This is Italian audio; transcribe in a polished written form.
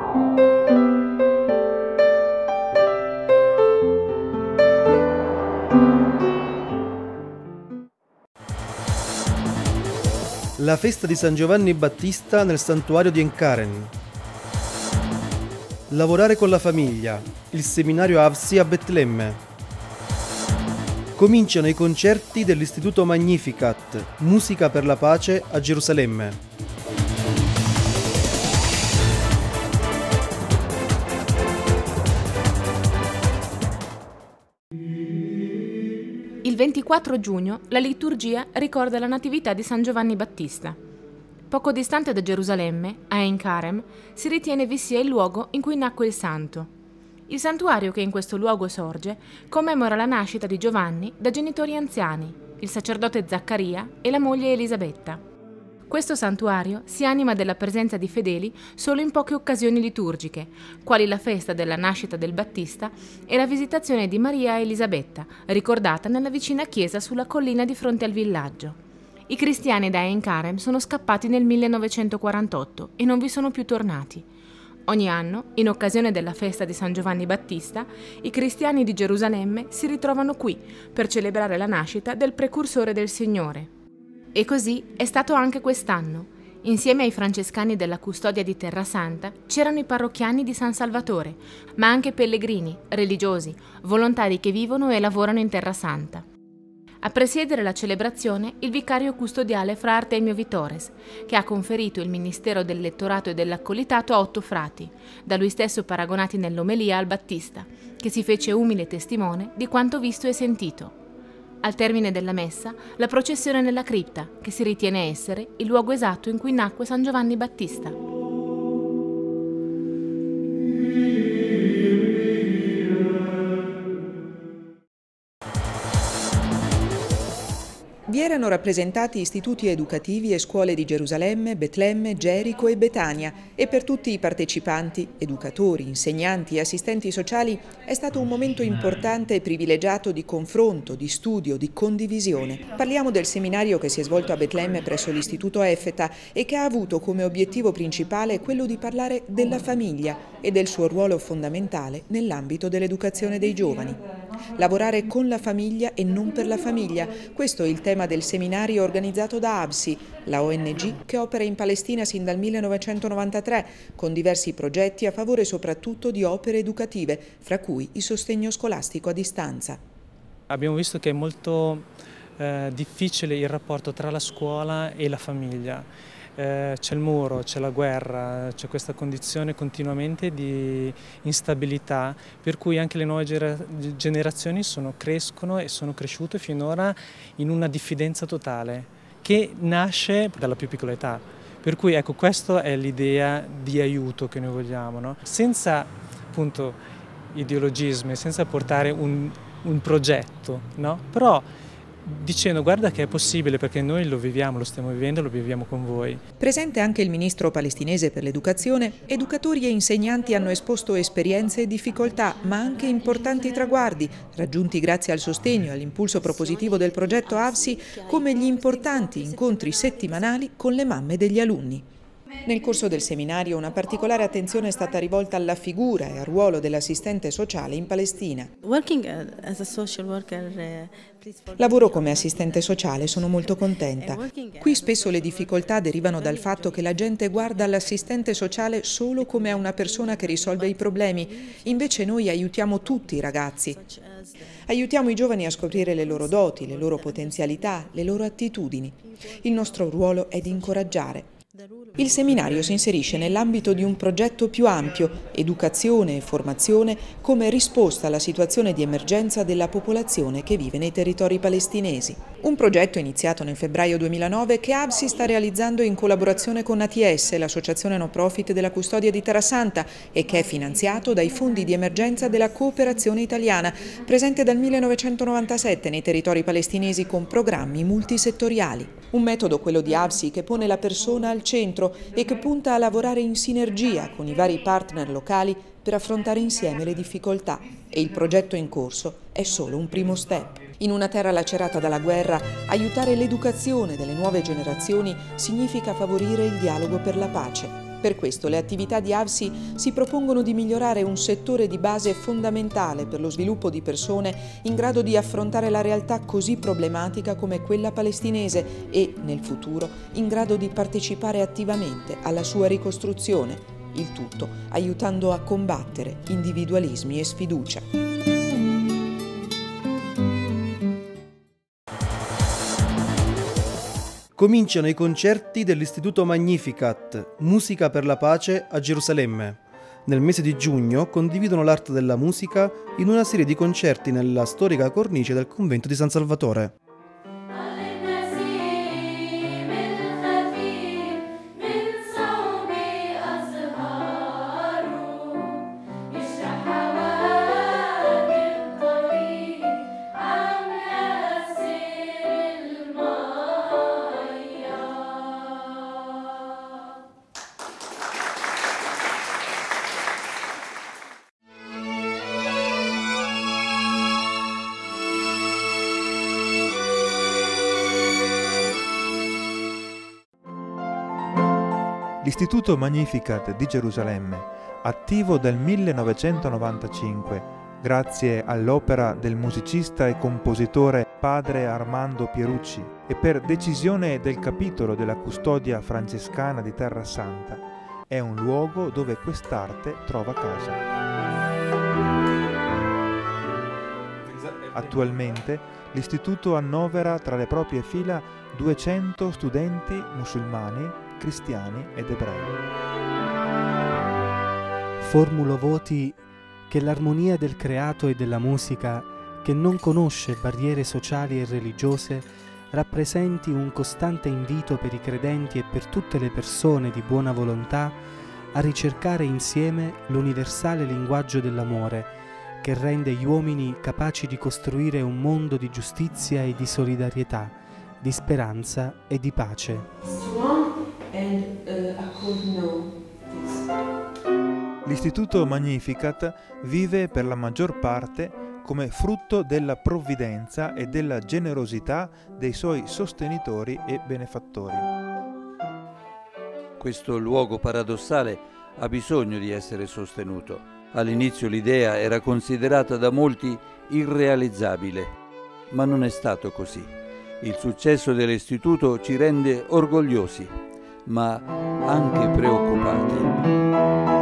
La festa di San Giovanni Battista nel santuario di Enkaren. Lavorare con la famiglia, il seminario AVSI a Betlemme. Cominciano i concerti dell'Istituto Magnificat, Musica per la Pace a Gerusalemme. Il 24 giugno la liturgia ricorda la natività di San Giovanni Battista. Poco distante da Gerusalemme, a Ein Karem, si ritiene vi sia il luogo in cui nacque il santo. Il santuario che in questo luogo sorge commemora la nascita di Giovanni da genitori anziani, il sacerdote Zaccaria e la moglie Elisabetta. Questo santuario si anima della presenza di fedeli solo in poche occasioni liturgiche, quali la festa della nascita del Battista e la visitazione di Maria e Elisabetta, ricordata nella vicina chiesa sulla collina di fronte al villaggio. I cristiani da Ein Karem sono scappati nel 1948 e non vi sono più tornati. Ogni anno, in occasione della festa di San Giovanni Battista, i cristiani di Gerusalemme si ritrovano qui per celebrare la nascita del precursore del Signore. E così è stato anche quest'anno. Insieme ai francescani della custodia di Terra Santa c'erano i parrocchiani di San Salvatore, ma anche pellegrini, religiosi, volontari che vivono e lavorano in Terra Santa. A presiedere la celebrazione il vicario custodiale Fra Artemio Vitores, che ha conferito il ministero del lettorato e dell'accolitato a 8 frati, da lui stesso paragonati nell'omelia al Battista, che si fece umile testimone di quanto visto e sentito. Al termine della messa, la processione nella cripta, che si ritiene essere il luogo esatto in cui nacque San Giovanni Battista. Vi erano rappresentati istituti educativi e scuole di Gerusalemme, Betlemme, Gerico e Betania e per tutti i partecipanti, educatori, insegnanti e assistenti sociali è stato un momento importante e privilegiato di confronto, di studio, di condivisione. Parliamo del seminario che si è svolto a Betlemme presso l'Istituto Effeta e che ha avuto come obiettivo principale quello di parlare della famiglia e del suo ruolo fondamentale nell'ambito dell'educazione dei giovani. Lavorare con la famiglia e non per la famiglia, questo è il tema del seminario organizzato da AVSI, la ONG che opera in Palestina sin dal 1993, con diversi progetti a favore soprattutto di opere educative, fra cui il sostegno scolastico a distanza. Abbiamo visto che è molto difficile il rapporto tra la scuola e la famiglia. C'è il muro, c'è la guerra, c'è questa condizione continuamente di instabilità, per cui anche le nuove generazioni crescono e sono cresciute finora in una diffidenza totale, che nasce dalla più piccola età. Per cui ecco, questa è l'idea di aiuto che noi vogliamo, no? Senza appunto ideologismi, senza portare un progetto, no? Però dicendo guarda che è possibile perché noi lo viviamo, lo stiamo vivendo, lo viviamo con voi. Presente anche il ministro palestinese per l'educazione, educatori e insegnanti hanno esposto esperienze e difficoltà, ma anche importanti traguardi, raggiunti grazie al sostegno e all'impulso propositivo del progetto AVSI, come gli importanti incontri settimanali con le mamme degli alunni. Nel corso del seminario una particolare attenzione è stata rivolta alla figura e al ruolo dell'assistente sociale in Palestina. Lavoro come assistente sociale, sono molto contenta. Qui spesso le difficoltà derivano dal fatto che la gente guarda l'assistente sociale solo come a una persona che risolve i problemi, invece noi aiutiamo tutti i ragazzi. Aiutiamo i giovani a scoprire le loro doti, le loro potenzialità, le loro attitudini. Il nostro ruolo è di incoraggiare. Il seminario si inserisce nell'ambito di un progetto più ampio, educazione e formazione, come risposta alla situazione di emergenza della popolazione che vive nei territori palestinesi. Un progetto iniziato nel febbraio 2009 che AVSI sta realizzando in collaborazione con ATS, l'associazione no profit della custodia di Terra Santa, e che è finanziato dai fondi di emergenza della cooperazione italiana, presente dal 1997 nei territori palestinesi con programmi multisettoriali. Un metodo, quello di AVSI, che pone la persona al centro e che punta a lavorare in sinergia con i vari partner locali per affrontare insieme le difficoltà. E il progetto in corso è solo un primo step. In una terra lacerata dalla guerra, aiutare l'educazione delle nuove generazioni significa favorire il dialogo per la pace. Per questo le attività di AVSI si propongono di migliorare un settore di base fondamentale per lo sviluppo di persone in grado di affrontare la realtà così problematica come quella palestinese e, nel futuro, in grado di partecipare attivamente alla sua ricostruzione, il tutto aiutando a combattere individualismi e sfiducia. Cominciano i concerti dell'Istituto Magnificat, Musica per la Pace a Gerusalemme. Nel mese di giugno condividono l'arte della musica in una serie di concerti nella storica cornice del convento di San Salvatore. L'Istituto Magnificat di Gerusalemme, attivo dal 1995, grazie all'opera del musicista e compositore padre Armando Pierucci e per decisione del capitolo della custodia francescana di Terra Santa, è un luogo dove quest'arte trova casa. Attualmente l'istituto annovera tra le proprie fila 200 studenti musulmani, cristiani ed ebrei. Formulo voti che l'armonia del creato e della musica, che non conosce barriere sociali e religiose, rappresenti un costante invito per i credenti e per tutte le persone di buona volontà a ricercare insieme l'universale linguaggio dell'amore, che rende gli uomini capaci di costruire un mondo di giustizia e di solidarietà, di speranza e di pace. L'Istituto Magnificat vive per la maggior parte come frutto della provvidenza e della generosità dei suoi sostenitori e benefattori. Questo luogo paradossale ha bisogno di essere sostenuto. All'inizio l'idea era considerata da molti irrealizzabile, ma non è stato così. Il successo dell'istituto ci rende orgogliosi, ma anche preoccupati.